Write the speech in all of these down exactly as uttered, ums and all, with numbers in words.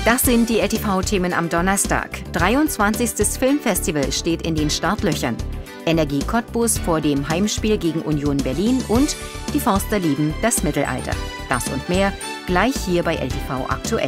Das sind die L T V-Themen am Donnerstag. dreiundzwanzigstes Filmfestival steht in den Startlöchern. Energie Cottbus vor dem Heimspiel gegen Union Berlin und die Forster lieben das Mittelalter. Das und mehr gleich hier bei L T V aktuell.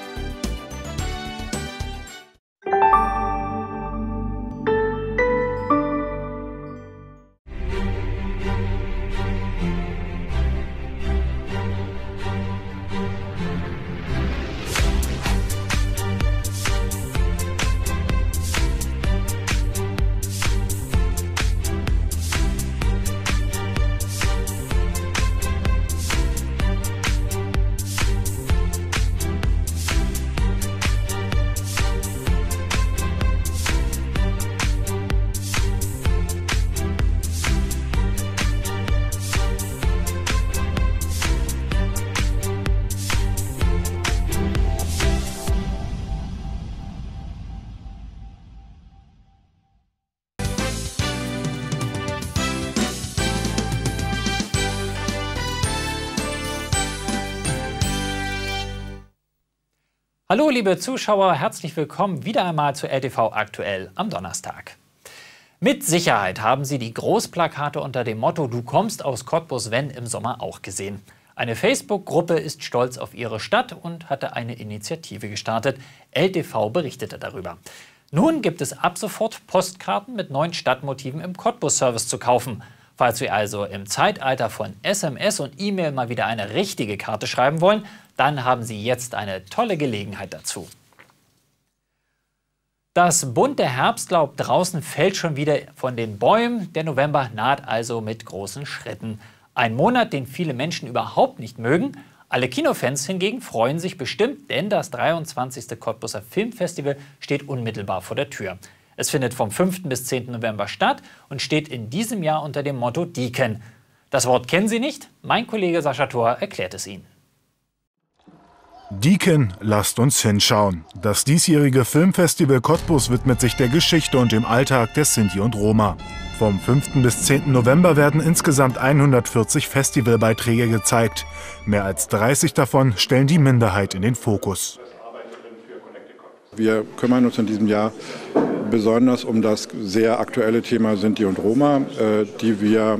Hallo liebe Zuschauer, herzlich willkommen wieder einmal zu L T V aktuell am Donnerstag. Mit Sicherheit haben Sie die Großplakate unter dem Motto "Du kommst aus Cottbus, wenn" im Sommer auch gesehen. Eine Facebook-Gruppe ist stolz auf ihre Stadt und hatte eine Initiative gestartet. L T V berichtete darüber. Nun gibt es ab sofort Postkarten mit neuen Stadtmotiven im Cottbus-Service zu kaufen. Falls Sie also im Zeitalter von S M S und E-Mail mal wieder eine richtige Karte schreiben wollen, dann haben Sie jetzt eine tolle Gelegenheit dazu. Das bunte Herbstlaub draußen fällt schon wieder von den Bäumen. Der November naht also mit großen Schritten. Ein Monat, den viele Menschen überhaupt nicht mögen. Alle Kinofans hingegen freuen sich bestimmt, denn das dreiundzwanzigste Cottbuser Filmfestival steht unmittelbar vor der Tür. Es findet vom fünften bis zehnten November statt und steht in diesem Jahr unter dem Motto Deacon. Das Wort kennen Sie nicht? Mein Kollege Sascha Thor erklärt es Ihnen. Deacon, lasst uns hinschauen. Das diesjährige Filmfestival Cottbus widmet sich der Geschichte und dem Alltag der Sinti und Roma. Vom fünften bis zehnten November werden insgesamt hundertvierzig Festivalbeiträge gezeigt. Mehr als dreißig davon stellen die Minderheit in den Fokus. Wir kümmern uns in diesem Jahr besonders um das sehr aktuelle Thema Sinti und Roma, äh, die wir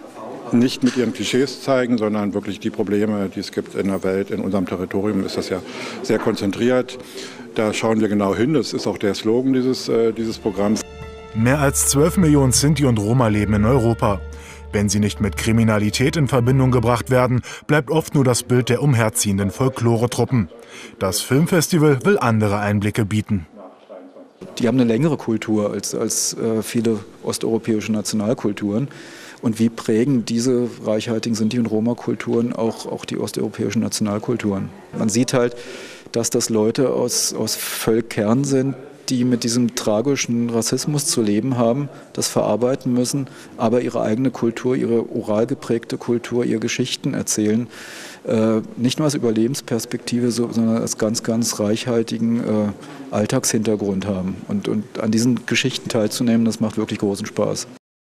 nicht mit ihren Klischees zeigen, sondern wirklich die Probleme, die es gibt in der Welt. In unserem Territorium ist das ja sehr konzentriert. Da schauen wir genau hin. Das ist auch der Slogan dieses, äh, dieses Programms. Mehr als zwölf Millionen Sinti und Roma leben in Europa. Wenn sie nicht mit Kriminalität in Verbindung gebracht werden, bleibt oft nur das Bild der umherziehenden Folkloretruppen. Das Filmfestival will andere Einblicke bieten. Die haben eine längere Kultur als, als äh, viele osteuropäische Nationalkulturen. Und wie prägen diese reichhaltigen Sinti- und Roma-Kulturen auch, auch die osteuropäischen Nationalkulturen? Man sieht halt, dass das Leute aus, aus Völkern sind, die mit diesem tragischen Rassismus zu leben haben, das verarbeiten müssen, aber ihre eigene Kultur, ihre oral geprägte Kultur, ihre Geschichten erzählen. Äh, nicht nur als Überlebensperspektive, so, sondern als ganz, ganz reichhaltigen äh, Alltagshintergrund haben. Und, und an diesen Geschichten teilzunehmen, das macht wirklich großen Spaß.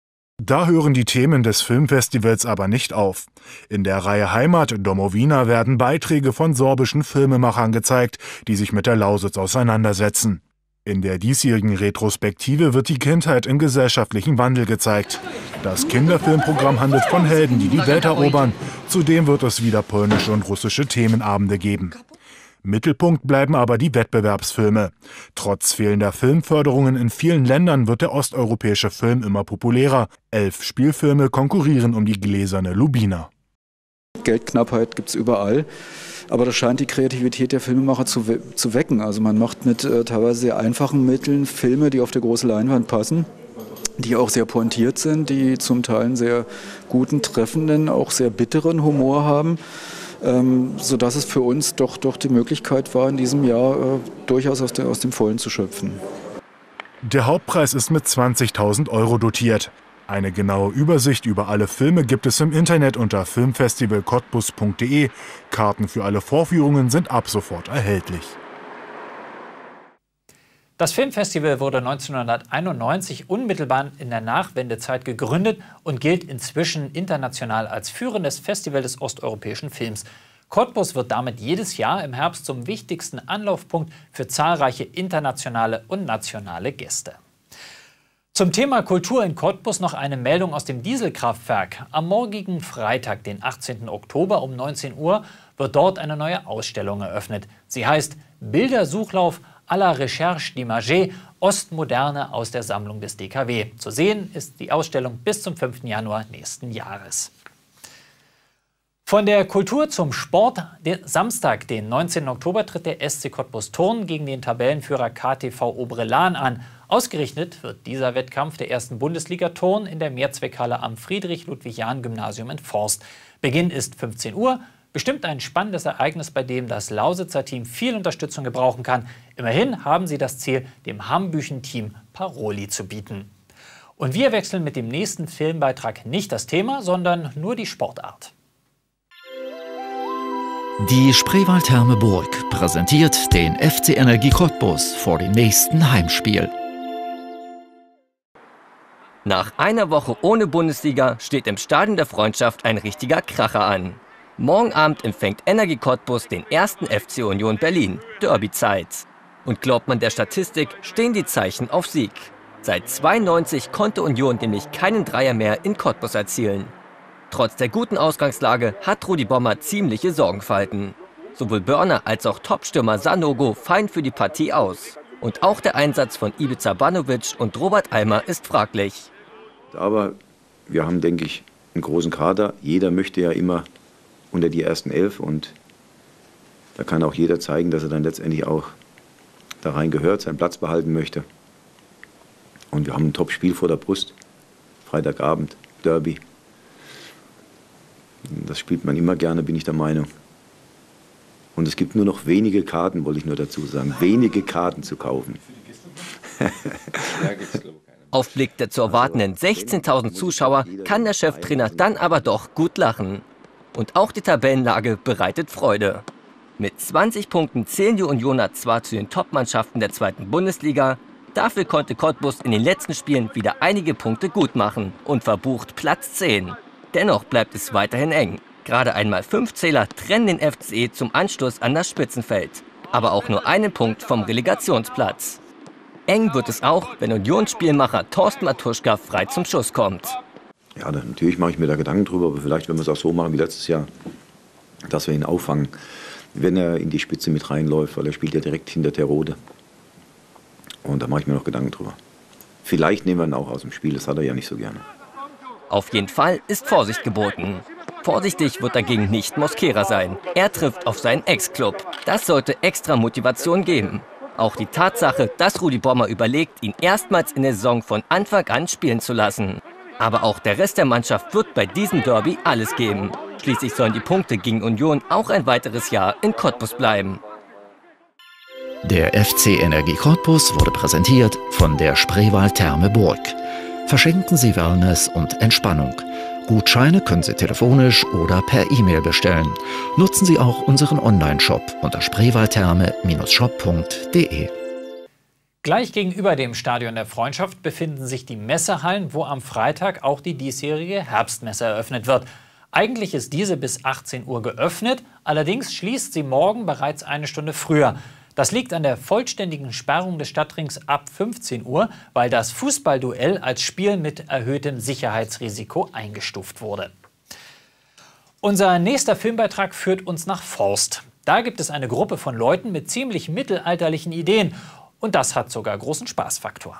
Da hören die Themen des Filmfestivals aber nicht auf. In der Reihe Heimat Domowina werden Beiträge von sorbischen Filmemachern gezeigt, die sich mit der Lausitz auseinandersetzen. In der diesjährigen Retrospektive wird die Kindheit im gesellschaftlichen Wandel gezeigt. Das Kinderfilmprogramm handelt von Helden, die die Welt erobern. Zudem wird es wieder polnische und russische Themenabende geben. Mittelpunkt bleiben aber die Wettbewerbsfilme. Trotz fehlender Filmförderungen in vielen Ländern wird der osteuropäische Film immer populärer. Elf Spielfilme konkurrieren um die gläserne Lubina. Geldknappheit gibt es überall, aber das scheint die Kreativität der Filmemacher zu, we zu wecken. Also man macht mit äh, teilweise sehr einfachen Mitteln Filme, die auf der große Leinwand passen, die auch sehr pointiert sind, die zum Teil einen sehr guten, treffenden, auch sehr bitteren Humor haben. Ähm, sodass es für uns doch, doch die Möglichkeit war, in diesem Jahr äh, durchaus aus, der, aus dem Vollen zu schöpfen. Der Hauptpreis ist mit zwanzigtausend Euro dotiert. Eine genaue Übersicht über alle Filme gibt es im Internet unter filmfestival cottbus punkt de. Karten für alle Vorführungen sind ab sofort erhältlich. Das Filmfestival wurde neunzehnhunderteinundneunzig unmittelbar in der Nachwendezeit gegründet und gilt inzwischen international als führendes Festival des osteuropäischen Films. Cottbus wird damit jedes Jahr im Herbst zum wichtigsten Anlaufpunkt für zahlreiche internationale und nationale Gäste. Zum Thema Kultur in Cottbus noch eine Meldung aus dem Dieselkraftwerk. Am morgigen Freitag, den achtzehnten Oktober um neunzehn Uhr, wird dort eine neue Ausstellung eröffnet. Sie heißt Bildersuchlauf à la Recherche d'Images, Ostmoderne aus der Sammlung des D K W. Zu sehen ist die Ausstellung bis zum fünften Januar nächsten Jahres. Von der Kultur zum Sport. Den Samstag, den neunzehnten Oktober, tritt der S C Cottbus Turnen gegen den Tabellenführer K T V Oberellan an. Ausgerichtet wird dieser Wettkampf der ersten Bundesliga Turnen in der Mehrzweckhalle am Friedrich-Ludwig-Jahn-Gymnasium in Forst. Beginn ist fünfzehn Uhr. Bestimmt ein spannendes Ereignis, bei dem das Lausitzer Team viel Unterstützung gebrauchen kann. Immerhin haben sie das Ziel, dem Hambüchen-Team Paroli zu bieten. Und wir wechseln mit dem nächsten Filmbeitrag nicht das Thema, sondern nur die Sportart. Die Spreewaldtherme Burg präsentiert den F C Energie Cottbus vor dem nächsten Heimspiel. Nach einer Woche ohne Bundesliga steht im Stadion der Freundschaft ein richtiger Kracher an. Morgen Abend empfängt Energie Cottbus den ersten F C Union Berlin, Derby-Zeit. Und glaubt man der Statistik, stehen die Zeichen auf Sieg. Seit zweiundneunzig konnte Union nämlich keinen Dreier mehr in Cottbus erzielen. Trotz der guten Ausgangslage hat Rudi Bommer ziemliche Sorgenfalten. Sowohl Börner als auch Topstürmer Sanogo fallen für die Partie aus. Und auch der Einsatz von Ivica Banovic und Robert Almer ist fraglich. Aber wir haben, denke ich, einen großen Kader. Jeder möchte ja immer unter die ersten elf und da kann auch jeder zeigen, dass er dann letztendlich auch da rein gehört, seinen Platz behalten möchte. Und wir haben ein Top-Spiel vor der Brust. Freitagabend, Derby. Das spielt man immer gerne, bin ich der Meinung. Und es gibt nur noch wenige Karten, wollte ich nur dazu sagen. Wenige Karten zu kaufen. Auf Blick der zu erwartenden sechzehntausend Zuschauer kann der Cheftrainer dann aber doch gut lachen. Und auch die Tabellenlage bereitet Freude. Mit zwanzig Punkten zählen die Unioner zwar zu den Top-Mannschaften der zweiten Bundesliga, dafür konnte Cottbus in den letzten Spielen wieder einige Punkte gut machen und verbucht Platz zehn. Dennoch bleibt es weiterhin eng. Gerade einmal fünf Zähler trennen den F C zum Anschluss an das Spitzenfeld. Aber auch nur einen Punkt vom Relegationsplatz. Eng wird es auch, wenn Unionsspielmacher Thorsten Matuschka frei zum Schuss kommt. Ja, natürlich mache ich mir da Gedanken drüber, aber vielleicht, wenn wir es auch so machen wie letztes Jahr, dass wir ihn auffangen, wenn er in die Spitze mit reinläuft, weil er spielt ja direkt hinter Terode. Und da mache ich mir noch Gedanken drüber. Vielleicht nehmen wir ihn auch aus dem Spiel, das hat er ja nicht so gerne. Auf jeden Fall ist Vorsicht geboten. Vorsichtig wird dagegen nicht Mosquera sein. Er trifft auf seinen Ex-Club. Das sollte extra Motivation geben. Auch die Tatsache, dass Rudi Bommer überlegt, ihn erstmals in der Saison von Anfang an spielen zu lassen. Aber auch der Rest der Mannschaft wird bei diesem Derby alles geben. Schließlich sollen die Punkte gegen Union auch ein weiteres Jahr in Cottbus bleiben. Der F C Energie Cottbus wurde präsentiert von der Spreewaldtherme Burg. Verschenken Sie Wellness und Entspannung. Gutscheine können Sie telefonisch oder per E-Mail bestellen. Nutzen Sie auch unseren Online-Shop unter spreewaldtherme Bindestrich shop punkt de. Gleich gegenüber dem Stadion der Freundschaft befinden sich die Messehallen, wo am Freitag auch die diesjährige Herbstmesse eröffnet wird. Eigentlich ist diese bis achtzehn Uhr geöffnet, allerdings schließt sie morgen bereits eine Stunde früher. Das liegt an der vollständigen Sperrung des Stadtrings ab fünfzehn Uhr, weil das Fußballduell als Spiel mit erhöhtem Sicherheitsrisiko eingestuft wurde. Unser nächster Filmbeitrag führt uns nach Forst. Da gibt es eine Gruppe von Leuten mit ziemlich mittelalterlichen Ideen. Und das hat sogar großen Spaßfaktor.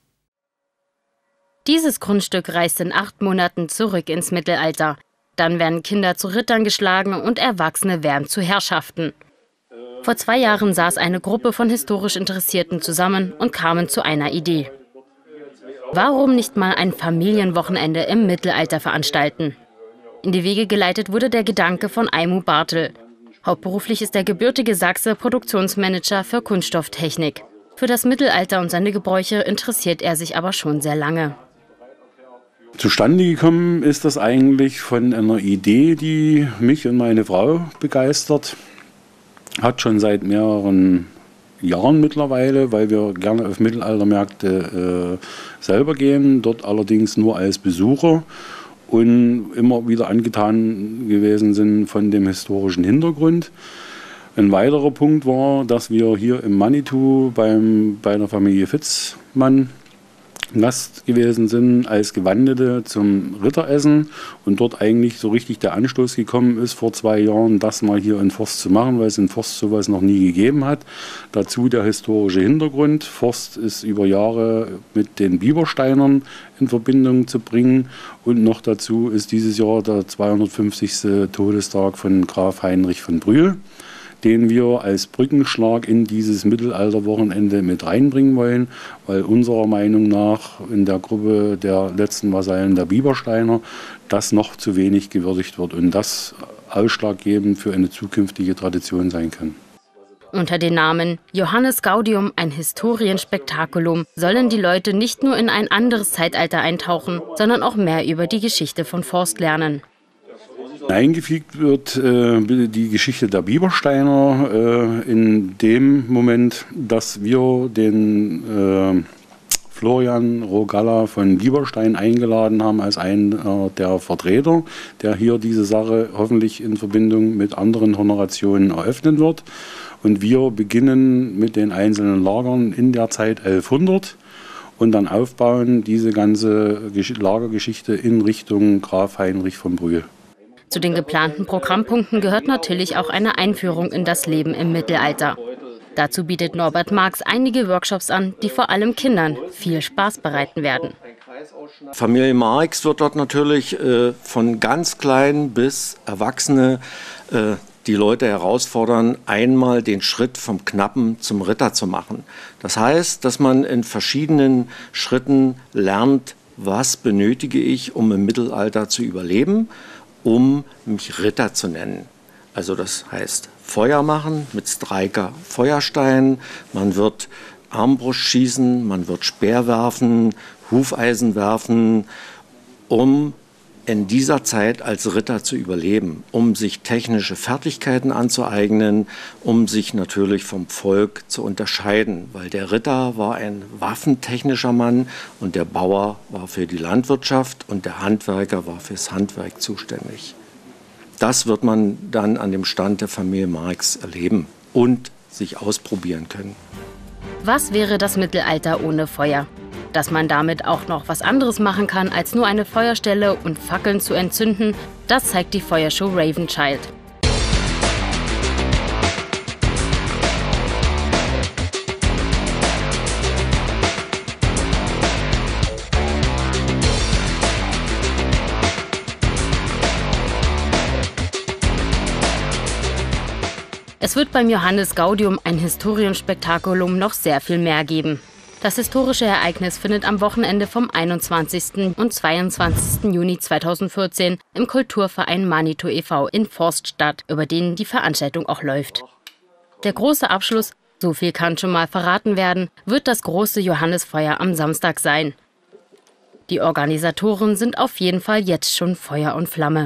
Dieses Grundstück reist in acht Monaten zurück ins Mittelalter. Dann werden Kinder zu Rittern geschlagen und Erwachsene werden zu Herrschaften. Vor zwei Jahren saß eine Gruppe von historisch Interessierten zusammen und kamen zu einer Idee. Warum nicht mal ein Familienwochenende im Mittelalter veranstalten? In die Wege geleitet wurde der Gedanke von Aimu Bartel. Hauptberuflich ist der gebürtige Sachse Produktionsmanager für Kunststofftechnik. Für das Mittelalter und seine Gebräuche interessiert er sich aber schon sehr lange. Zustande gekommen ist das eigentlich von einer Idee, die mich und meine Frau begeistert. Hat schon seit mehreren Jahren mittlerweile, weil wir gerne auf Mittelaltermärkte äh, selber gehen, dort allerdings nur als Besucher. und immer wieder angetan gewesen sind von dem historischen Hintergrund. Ein weiterer Punkt war, dass wir hier im Manitou beim, bei der Familie Fitzmann Gast gewesen sind als Gewandete zum Ritteressen und dort eigentlich so richtig der Anstoß gekommen ist, vor zwei Jahren das mal hier in Forst zu machen, weil es in Forst sowas noch nie gegeben hat. Dazu der historische Hintergrund. Forst ist über Jahre mit den Biebersteinern in Verbindung zu bringen und noch dazu ist dieses Jahr der zweihundertfünfzigste Todestag von Graf Heinrich von Brühl, den wir als Brückenschlag in dieses Mittelalterwochenende mit reinbringen wollen, weil unserer Meinung nach in der Gruppe der letzten Vasallen der Biebersteiner das noch zu wenig gewürdigt wird und das ausschlaggebend für eine zukünftige Tradition sein kann. Unter dem Namen Johannes Gaudium, ein Historienspektakulum, sollen die Leute nicht nur in ein anderes Zeitalter eintauchen, sondern auch mehr über die Geschichte von Forst lernen. Eingefügt wird äh, die Geschichte der Biebersteiner äh, in dem Moment, dass wir den äh, Florian Rogalla von Bieberstein eingeladen haben als einer der Vertreter, der hier diese Sache hoffentlich in Verbindung mit anderen Honorationen eröffnen wird. Und wir beginnen mit den einzelnen Lagern in der Zeit elfhundert und dann aufbauen diese ganze Lagergeschichte in Richtung Graf Heinrich von Brühl. Zu den geplanten Programmpunkten gehört natürlich auch eine Einführung in das Leben im Mittelalter. Dazu bietet Norbert Marx einige Workshops an, die vor allem Kindern viel Spaß bereiten werden. Familie Marx wird dort natürlich äh, von ganz klein bis Erwachsene äh, die Leute herausfordern, einmal den Schritt vom Knappen zum Ritter zu machen. Das heißt, dass man in verschiedenen Schritten lernt, was benötige ich, um im Mittelalter zu überleben, um mich Ritter zu nennen. Also das heißt Feuer machen mit Streiker Feuerstein, man wird Armbrust schießen, man wird Speer werfen, Hufeisen werfen, um in dieser Zeit als Ritter zu überleben, um sich technische Fertigkeiten anzueignen, um sich natürlich vom Volk zu unterscheiden, weil der Ritter war ein waffentechnischer Mann und der Bauer war für die Landwirtschaft und der Handwerker war fürs Handwerk zuständig. Das wird man dann an dem Stand der Familie Marx erleben und sich ausprobieren können. Was wäre das Mittelalter ohne Feuer? Dass man damit auch noch was anderes machen kann, als nur eine Feuerstelle und Fackeln zu entzünden, das zeigt die Feuershow Ravenchild. Es wird beim Johannes Gaudium, ein Historienspektakulum, noch sehr viel mehr geben. Das historische Ereignis findet am Wochenende vom einundzwanzigsten und zweiundzwanzigsten Juni zweitausendvierzehn im Kulturverein Manitou e V in Forst statt, über den die Veranstaltung auch läuft. Der große Abschluss, so viel kann schon mal verraten werden, wird das große Johannesfeuer am Samstag sein. Die Organisatoren sind auf jeden Fall jetzt schon Feuer und Flamme.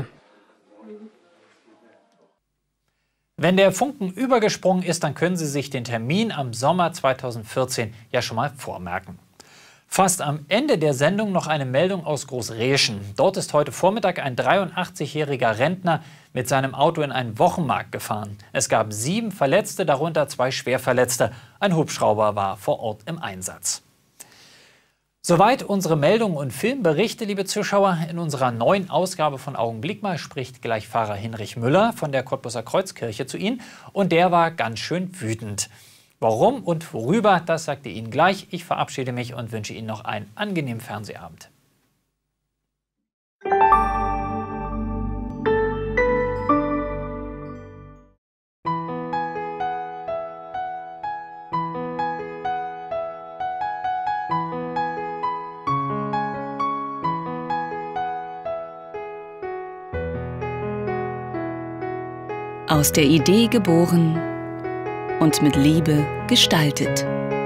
Wenn der Funken übergesprungen ist, dann können Sie sich den Termin am Sommer zweitausendvierzehn ja schon mal vormerken. Fast am Ende der Sendung noch eine Meldung aus Großreschen. Dort ist heute Vormittag ein dreiundachtzigjähriger Rentner mit seinem Auto in einen Wochenmarkt gefahren. Es gab sieben Verletzte, darunter zwei Schwerverletzte. Ein Hubschrauber war vor Ort im Einsatz. Soweit unsere Meldungen und Filmberichte, liebe Zuschauer. In unserer neuen Ausgabe von Augenblick mal spricht gleich Pfarrer Hinrich Müller von der Cottbuser Kreuzkirche zu Ihnen. Und der war ganz schön wütend. Warum und worüber, das sagt er Ihnen gleich. Ich verabschiede mich und wünsche Ihnen noch einen angenehmen Fernsehabend. Aus der Idee geboren und mit Liebe gestaltet.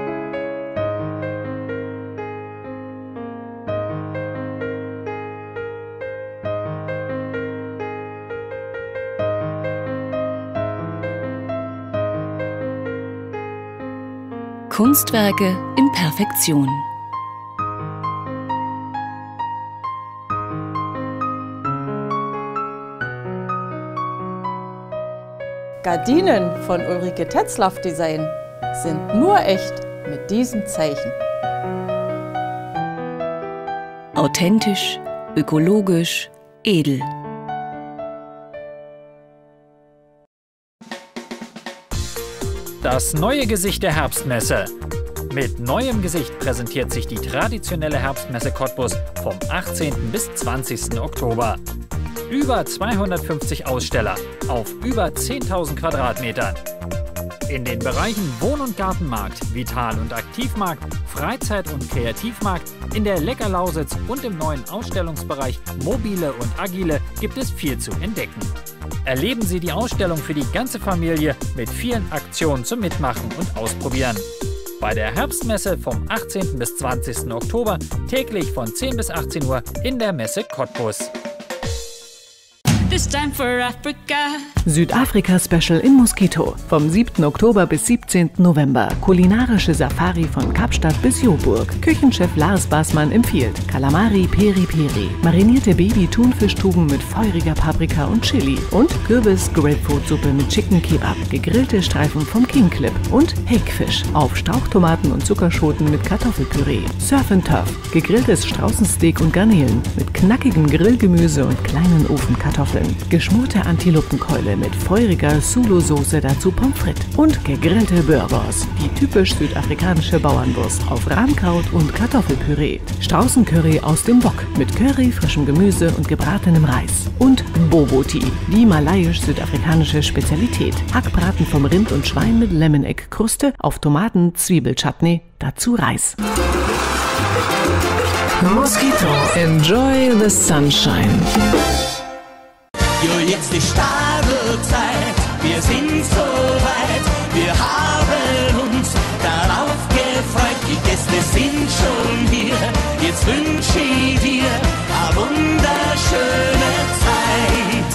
Kunstwerke in Perfektion. Gardinen von Ulrike Tetzlaff Design sind nur echt mit diesem Zeichen. Authentisch, ökologisch, edel. Das neue Gesicht der Herbstmesse. Mit neuem Gesicht präsentiert sich die traditionelle Herbstmesse Cottbus vom achtzehnten bis zwanzigsten Oktober. Über zweihundertfünfzig Aussteller auf über zehntausend Quadratmetern. In den Bereichen Wohn- und Gartenmarkt, Vital- und Aktivmarkt, Freizeit- und Kreativmarkt, in der Lecker-Lausitz und im neuen Ausstellungsbereich Mobile und Agile gibt es viel zu entdecken. Erleben Sie die Ausstellung für die ganze Familie mit vielen Aktionen zum Mitmachen und Ausprobieren. Bei der Herbstmesse vom achtzehnten bis zwanzigsten Oktober täglich von zehn bis achtzehn Uhr in der Messe Cottbus. Südafrika-Special in Mosquito. Vom siebten Oktober bis siebzehnten November. Kulinarische Safari von Kapstadt bis Joburg. Küchenchef Lars Baßmann empfiehlt Kalamari Peri Peri. Marinierte Baby-Thunfischtuben mit feuriger Paprika und Chili. Und Kürbis-Grapefruitsuppe mit Chicken Kebab. Gegrillte Streifen vom King Clip. Und Hakefisch auf Strauchtomaten und Zuckerschoten mit Kartoffelpüree. Surf and Turf. Gegrilltes Straußensteak und Garnelen. Mit knackigem Grillgemüse und kleinen Ofenkartoffeln. Geschmorte Antilopenkeule mit feuriger Sulu-Soße, dazu Pommes frites und gegrillte Burgers. Die typisch südafrikanische Bauernwurst auf Rahmkraut und Kartoffelpüree. Straußencurry aus dem Wok mit Curry, frischem Gemüse und gebratenem Reis. Und Boboti, die malayisch-südafrikanische Spezialität. Hackbraten vom Rind und Schwein mit Lemon-Egg-Kruste auf Tomaten-Zwiebelchutney, dazu Reis. Mosquito, enjoy the sunshine. Jo, jetzt ist Stadelzeit, wir sind so weit, wir haben uns darauf gefreut, die Gäste sind schon hier, jetzt wünsche ich dir eine wunderschöne Zeit.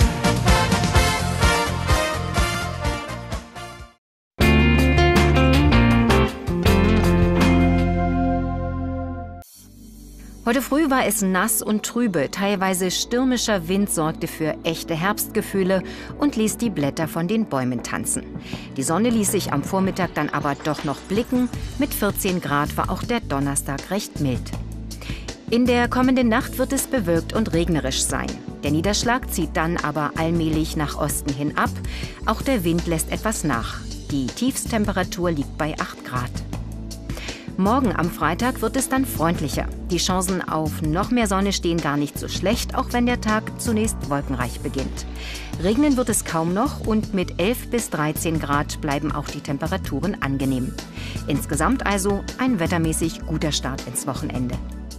Heute früh war es nass und trübe, teilweise stürmischer Wind sorgte für echte Herbstgefühle und ließ die Blätter von den Bäumen tanzen. Die Sonne ließ sich am Vormittag dann aber doch noch blicken, mit vierzehn Grad war auch der Donnerstag recht mild. In der kommenden Nacht wird es bewölkt und regnerisch sein. Der Niederschlag zieht dann aber allmählich nach Osten hin ab, auch der Wind lässt etwas nach. Die Tiefsttemperatur liegt bei acht Grad. Morgen am Freitag wird es dann freundlicher. Die Chancen auf noch mehr Sonne stehen gar nicht so schlecht, auch wenn der Tag zunächst wolkenreich beginnt. Regnen wird es kaum noch und mit elf bis dreizehn Grad bleiben auch die Temperaturen angenehm. Insgesamt also ein wettermäßig guter Start ins Wochenende.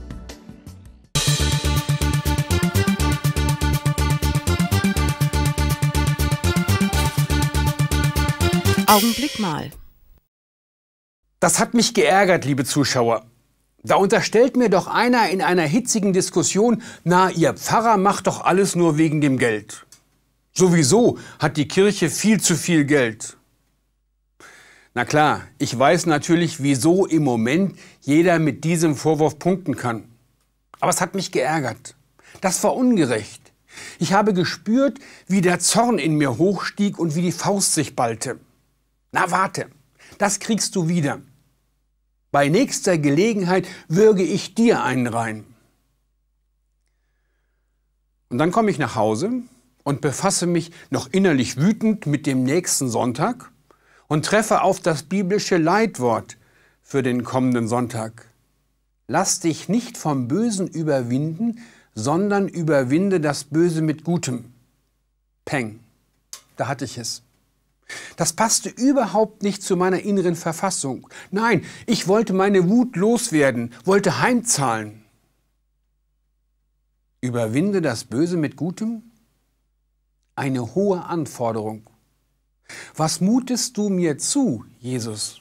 Augenblick mal. Das hat mich geärgert, liebe Zuschauer. Da unterstellt mir doch einer in einer hitzigen Diskussion, na, Ihr Pfarrer macht doch alles nur wegen dem Geld. Sowieso hat die Kirche viel zu viel Geld. Na klar, ich weiß natürlich, wieso im Moment jeder mit diesem Vorwurf punkten kann. Aber es hat mich geärgert. Das war ungerecht. Ich habe gespürt, wie der Zorn in mir hochstieg und wie die Faust sich ballte. Na warte, das kriegst du wieder. Bei nächster Gelegenheit würge ich dir einen rein. Und dann komme ich nach Hause und befasse mich noch innerlich wütend mit dem nächsten Sonntag und treffe auf das biblische Leitwort für den kommenden Sonntag. Lass dich nicht vom Bösen überwinden, sondern überwinde das Böse mit Gutem. Peng, da hatte ich es. Das passte überhaupt nicht zu meiner inneren Verfassung. Nein, ich wollte meine Wut loswerden, wollte heimzahlen. Überwinde das Böse mit Gutem? Eine hohe Anforderung. Was mutest du mir zu, Jesus?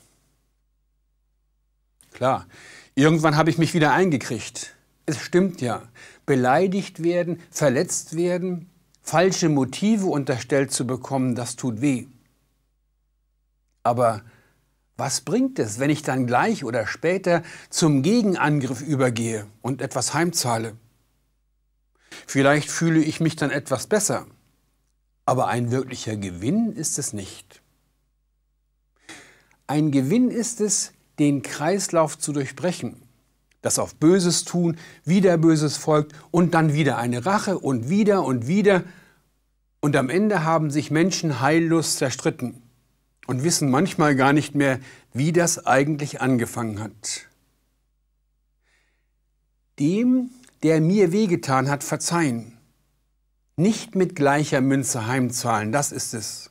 Klar, irgendwann habe ich mich wieder eingekriegt. Es stimmt ja, beleidigt werden, verletzt werden, falsche Motive unterstellt zu bekommen, das tut weh. Aber was bringt es, wenn ich dann gleich oder später zum Gegenangriff übergehe und etwas heimzahle? Vielleicht fühle ich mich dann etwas besser. aber ein wirklicher Gewinn ist es nicht. Ein Gewinn ist es, den Kreislauf zu durchbrechen. Das auf Böses tun, wieder Böses folgt und dann wieder eine Rache und wieder und wieder. Und am Ende haben sich Menschen heillos zerstritten und wissen manchmal gar nicht mehr, wie das eigentlich angefangen hat. Dem, der mir wehgetan hat, verzeihen. Nicht mit gleicher Münze heimzahlen, das ist es.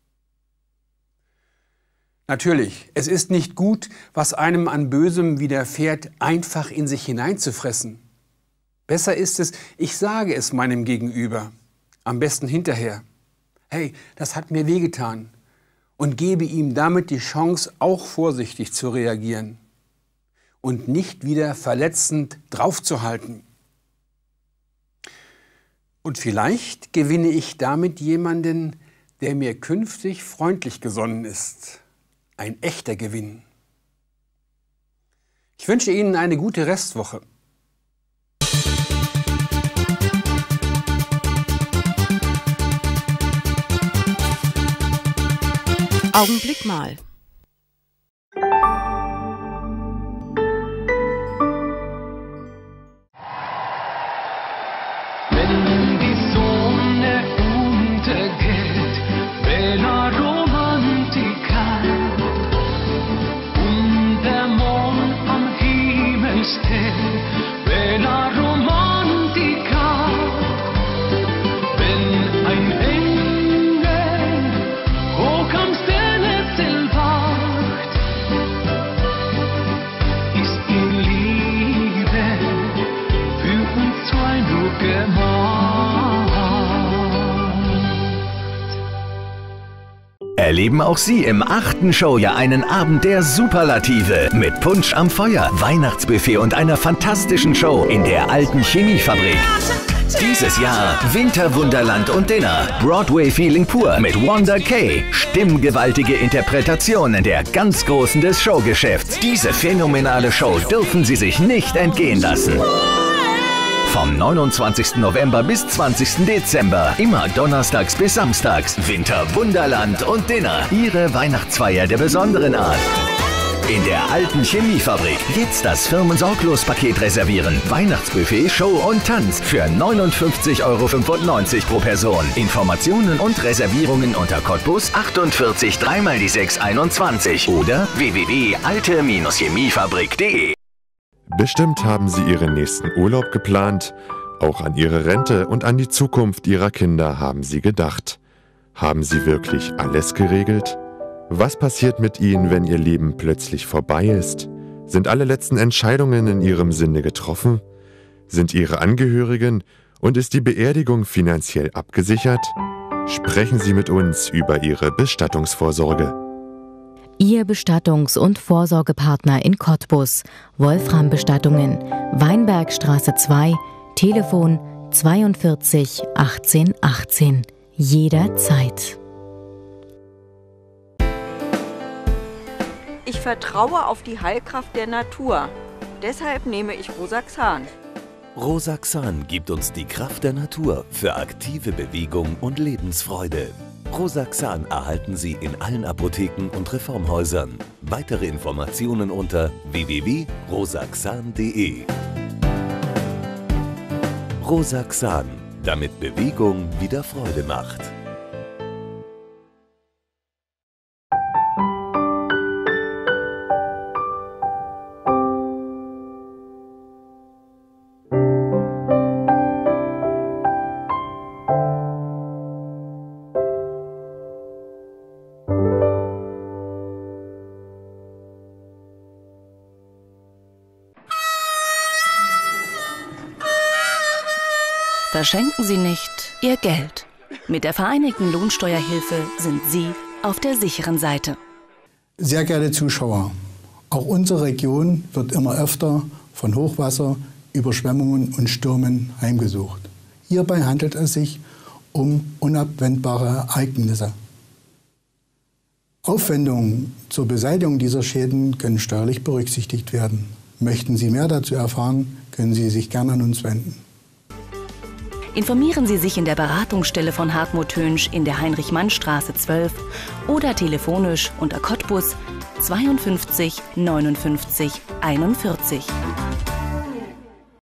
Natürlich, es ist nicht gut, was einem an Bösem widerfährt, einfach in sich hineinzufressen. Besser ist es, ich sage es meinem Gegenüber, am besten hinterher. Hey, das hat mir wehgetan. Und gebe ihm damit die Chance, auch vorsichtig zu reagieren und nicht wieder verletzend draufzuhalten. Und vielleicht gewinne ich damit jemanden, der mir künftig freundlich gesonnen ist. Ein echter Gewinn. Ich wünsche Ihnen eine gute Restwoche. Augenblick mal. Wenn die Sonne untergeht, bella romantica, und der Mond am Himmel steht, bella romantica, wenn ein Engel hoch am Sternenhimmel wacht, ist die Liebe für uns zwei nur gemacht. Erleben auch Sie im achten Showjahr einen Abend der Superlative mit Punsch am Feuer, Weihnachtsbuffet und einer fantastischen Show in der alten Chemiefabrik. Dieses Jahr Winterwunderland und Dinner, Broadway-Feeling pur mit Wanda Kay, stimmgewaltige Interpretationen der ganz Großen des Showgeschäfts. Diese phänomenale Show dürfen Sie sich nicht entgehen lassen. Vom neunundzwanzigsten November bis zwanzigsten Dezember, immer donnerstags bis samstags, Winterwunderland und Dinner, Ihre Weihnachtsfeier der besonderen Art. In der alten Chemiefabrik jetzt das Firmensorglos-Paket reservieren. Weihnachtsbuffet, Show und Tanz für neunundfünfzig Euro fünfundneunzig pro Person. Informationen und Reservierungen unter Cottbus achtundvierzig drei mal die sechs einundzwanzig oder w w w punkt alte chemiefabrik punkt de. Bestimmt haben Sie Ihren nächsten Urlaub geplant. Auch an Ihre Rente und an die Zukunft Ihrer Kinder haben Sie gedacht. Haben Sie wirklich alles geregelt? Was passiert mit Ihnen, wenn Ihr Leben plötzlich vorbei ist? Sind alle letzten Entscheidungen in Ihrem Sinne getroffen? Sind Ihre Angehörigen und ist die Beerdigung finanziell abgesichert? Sprechen Sie mit uns über Ihre Bestattungsvorsorge. Ihr Bestattungs- und Vorsorgepartner in Cottbus, Wolfram Bestattungen, Weinbergstraße zwei, Telefon zweiundvierzig achtzehn achtzehn. Jederzeit. Ich vertraue auf die Heilkraft der Natur. Deshalb nehme ich Rosaxan. Rosaxan gibt uns die Kraft der Natur für aktive Bewegung und Lebensfreude. Rosaxan erhalten Sie in allen Apotheken und Reformhäusern. Weitere Informationen unter w w w punkt rosaxan punkt de. Rosaxan, damit Bewegung wieder Freude macht. Verschenken Sie nicht Ihr Geld. Mit der Vereinigten Lohnsteuerhilfe sind Sie auf der sicheren Seite. Sehr geehrte Zuschauer, auch unsere Region wird immer öfter von Hochwasser, Überschwemmungen und Stürmen heimgesucht. Hierbei handelt es sich um unabwendbare Ereignisse. Aufwendungen zur Beseitigung dieser Schäden können steuerlich berücksichtigt werden. Möchten Sie mehr dazu erfahren, können Sie sich gerne an uns wenden. Informieren Sie sich in der Beratungsstelle von Hartmut Hönsch in der Heinrich-Mann-Straße zwölf oder telefonisch unter Cottbus zweiundfünfzig neunundfünfzig einundvierzig.